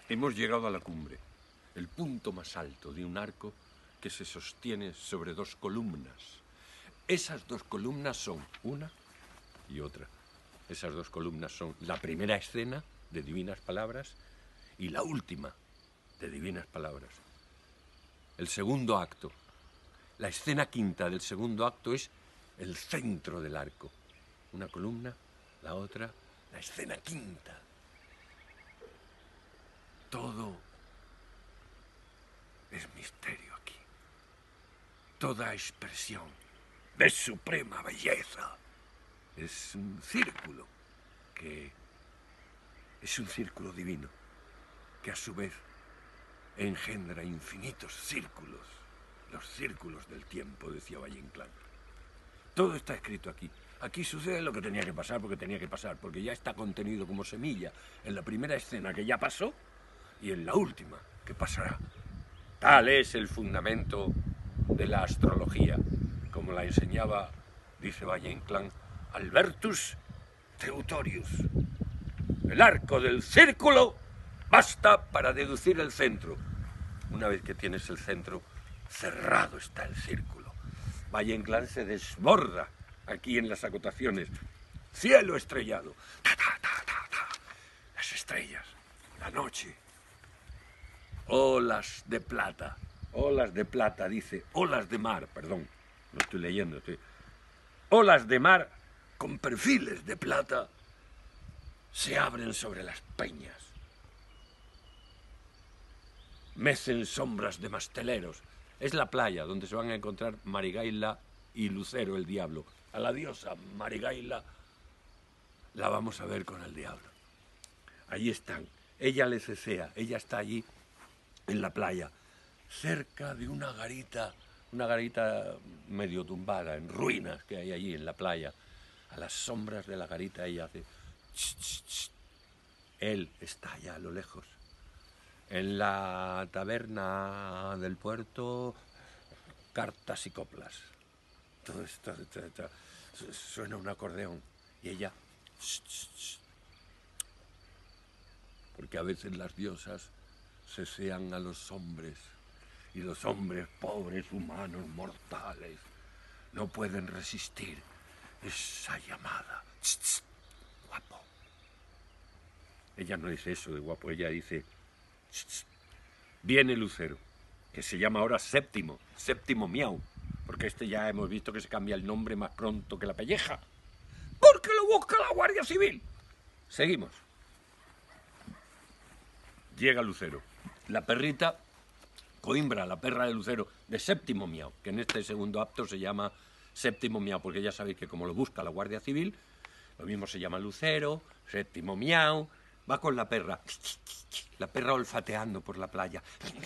Hemos llegado a la cumbre, el punto más alto de un arco que se sostiene sobre dos columnas. Esas dos columnas son una y otra. Esas dos columnas son la primera escena de Divinas Palabras y la última de Divinas Palabras. El segundo acto, la escena quinta del segundo acto es el centro del arco. Una columna, la otra, la escena quinta. Todo es misterio aquí. Toda expresión de suprema belleza es un círculo que es un círculo divino que a su vez engendra infinitos círculos, los círculos del tiempo, decía Valle Inclán. Todo está escrito aquí. Aquí sucede lo que tenía que pasar porque tenía que pasar, porque ya está contenido como semilla en la primera escena que ya pasó y en la última que pasará. Tal es el fundamento de la astrología, como la enseñaba, dice Valle Inclán, Albertus Teutorius. El arco del círculo basta para deducir el centro. Una vez que tienes el centro, cerrado está el círculo. Valle Inclán se desborda aquí en las acotaciones. Cielo estrellado. Ta, ta, ta, ta, ta. Las estrellas. La noche. Olas de plata, dice, olas de mar, perdón, no estoy leyendo, olas de mar con perfiles de plata se abren sobre las peñas, mecen sombras de masteleros, es la playa donde se van a encontrar Marigaila y Lucero el diablo, a la diosa Marigaila la vamos a ver con el diablo, allí están, ella le cesea, ella está allí en la playa, cerca de una garita medio tumbada, en ruinas que hay allí en la playa. A las sombras de la garita ella hace... Ch, ch, ch. Él está allá a lo lejos. En la taberna del puerto, cartas y coplas. Todo esto, suena un acordeón. Y ella... Ch, ch, ch. Porque a veces las diosas cesean a los hombres y los hombres pobres, humanos, mortales no pueden resistir esa llamada. Tss, tss, guapo. Ella no dice eso de guapo, ella dice tss, tss. Viene Lucero, que se llama ahora Séptimo Miau, porque este ya hemos visto que se cambia el nombre más pronto que la pelleja, porque lo busca la Guardia Civil. Seguimos. Llega Lucero. La perrita, Coimbra, la perra de Lucero, de Séptimo Miau, que en este segundo acto se llama Séptimo Miau, porque ya sabéis que como lo busca la Guardia Civil, lo mismo se llama Lucero, Séptimo Miau, va con la perra olfateando por la playa.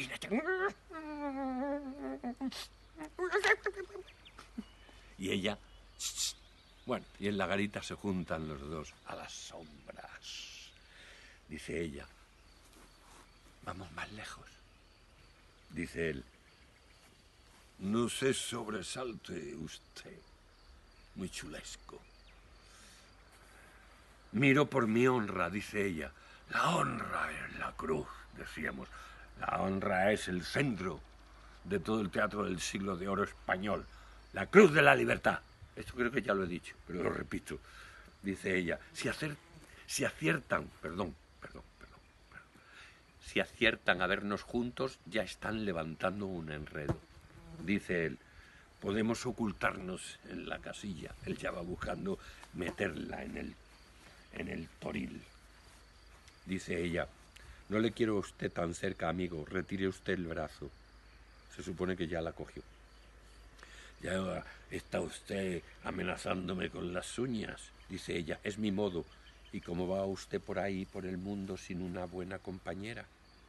Y ella, bueno, y en la garita se juntan los dos a las sombras. Dice ella, vamos más lejos. Dice él, no se sobresalte usted, muy chulesco. Miro por mi honra, dice ella. La honra es la cruz, decíamos. La honra es el centro de todo el teatro del siglo de oro español. La cruz de la libertad. Esto creo que ya lo he dicho, pero lo repito. Dice ella, si aciertan a vernos juntos, ya están levantando un enredo. Dice él, podemos ocultarnos en la casilla. Él ya va buscando meterla en el toril. Dice ella, no le quiero a usted tan cerca, amigo, retire usted el brazo. Se supone que ya la cogió. Ya está usted amenazándome con las uñas, dice ella, es mi modo. ¿Y cómo va usted por ahí, por el mundo, sin una buena compañera?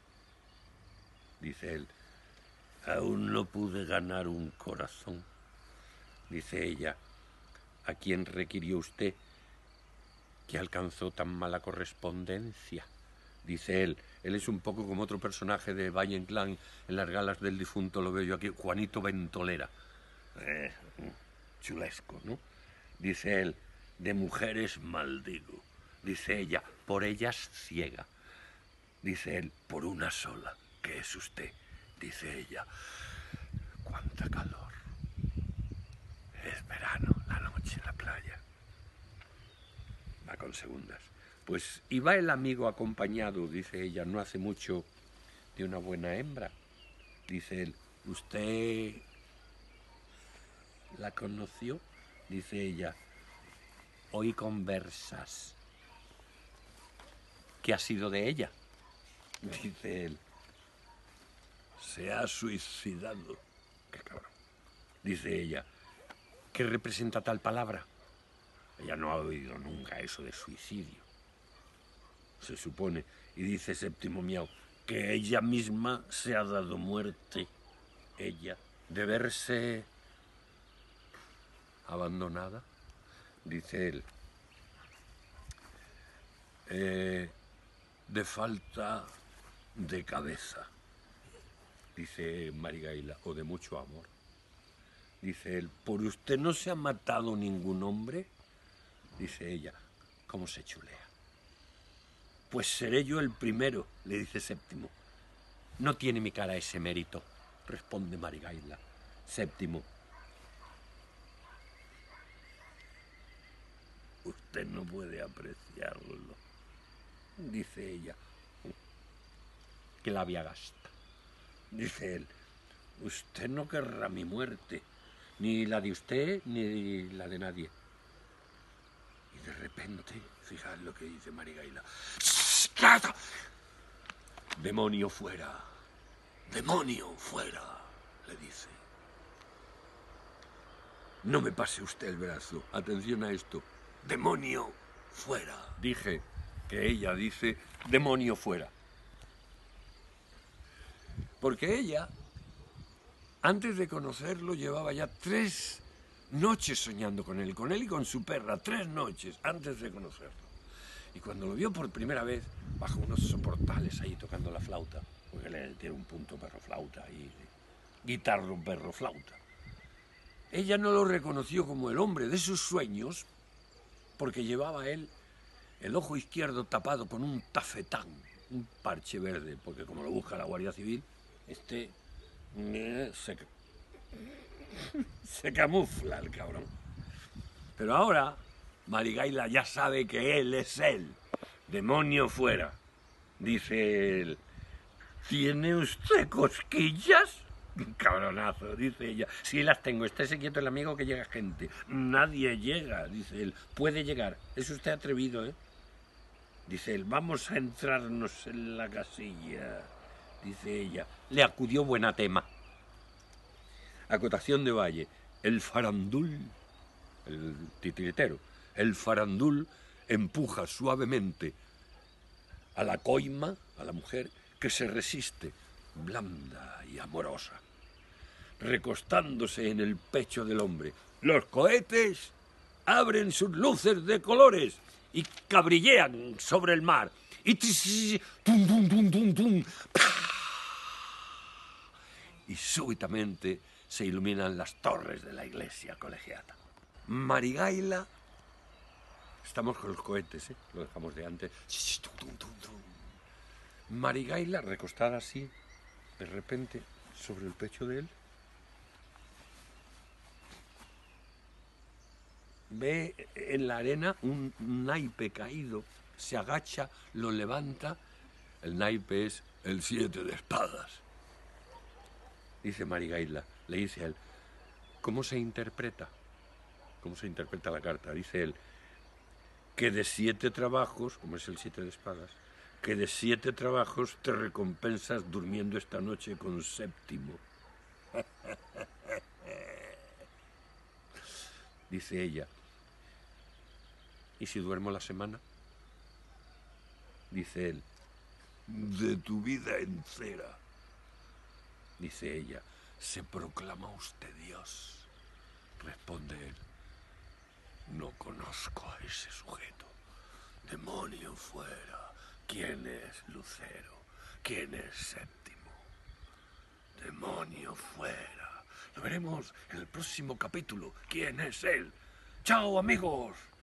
Dice él, aún no pude ganar un corazón. Dice ella, ¿a quién requirió usted que alcanzó tan mala correspondencia? Dice él es un poco como otro personaje de Valle Inclán en las galas del difunto, lo veo yo aquí, Juanito Ventolera. Chulesco, ¿no? Dice él, de mujeres maldigo. Dice ella, por ellas ciega. Dice él, por una sola, que es usted. Dice ella, cuánta calor. Es verano, la noche en la playa. Va con segundas. Pues iba el amigo acompañado, dice ella, no hace mucho, de una buena hembra. Dice él, ¿usted la conoció? Dice ella, oí conversas. ¿Qué ha sido de ella? Dice él, se ha suicidado. Qué cabrón. Dice ella, ¿qué representa tal palabra? Ella no ha oído nunca eso de suicidio, se supone. Y dice Séptimo Miau, que ella misma se ha dado muerte, ella, de verse abandonada. Dice él, de falta de cabeza. Dice Marigaila, o de mucho amor. Dice él, ¿por usted no se ha matado ningún hombre? Dice ella, ¿cómo se chulea? Pues seré yo el primero, le dice Séptimo. No tiene mi cara ese mérito, responde Marigaila. Séptimo, usted no puede apreciarlo, dice ella. Que labia gasta. Dice él, usted no querrá mi muerte, ni la de usted, ni la de nadie. Y de repente, fijad lo que dice Marigaila. ¡Cata! Demonio fuera, le dice. No me pase usted el brazo, atención a esto. Demonio fuera. Dije que ella dice demonio fuera. Porque ella, antes de conocerlo, llevaba ya 3 noches soñando con él y con su perra, 3 noches antes de conocerlo. Y cuando lo vio por primera vez, bajo unos soportales ahí tocando la flauta, porque le tiene un punto perro-flauta y guitarra perro-flauta. Ella no lo reconoció como el hombre de sus sueños, porque llevaba él el ojo izquierdo tapado con un tafetán, un parche verde, porque como lo busca la Guardia Civil, se camufla el cabrón. Pero ahora Marigaila ya sabe que él es él. Demonio fuera. Dice él, ¿tiene usted cosquillas? Cabronazo, dice ella. Sí las tengo, estése quieto el amigo que llega gente. Nadie llega, dice él. Puede llegar. Es usted atrevido, ¿eh? Dice él, vamos a entrarnos en la casilla. Dice ella. Le acudió buena tema. Acotación de Valle. El farandul, el titiritero, el farandul empuja suavemente a la coima, a la mujer, que se resiste, blanda y amorosa, recostándose en el pecho del hombre. Los cohetes abren sus luces de colores y cabrillean sobre el mar. Y tum, tum, tum, tum, tum. Y súbitamente se iluminan las torres de la iglesia colegiata. Marigaila, estamos con los cohetes, lo dejamos de antes. Marigaila, recostada así, de repente, sobre el pecho de él, ve en la arena un naipe caído, se agacha, lo levanta. El naipe es el 7 de espadas. Dice Marigaila, le dice a él, ¿cómo se interpreta? ¿Cómo se interpreta la carta? Dice él, que de 7 trabajos, como es el 7 de espadas, que de 7 trabajos te recompensas durmiendo esta noche con Séptimo. Dice ella, ¿y si duermo la semana? Dice él, de tu vida entera. Dice ella, ¿se proclama usted Dios? Responde él, no conozco a ese sujeto. Demonio fuera. ¿Quién es Lucero? ¿Quién es Séptimo? Demonio fuera. Lo veremos en el próximo capítulo. ¿Quién es él? ¡Chao, amigos!